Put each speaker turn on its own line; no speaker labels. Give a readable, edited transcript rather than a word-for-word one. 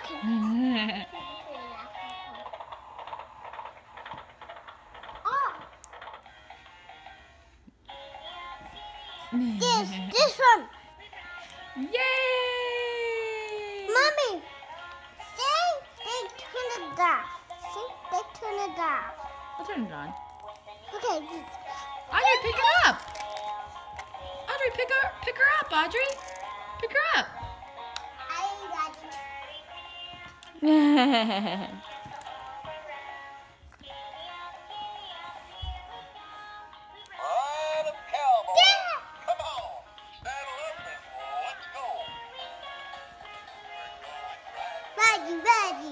This one.
Yay!
Mommy, see? They turn it off. See? They turn it off.
I'll turn it on.
Okay.
Audrey, pick it up. Audrey, pick her up, Audrey. Pick her up.
I got it. Ready.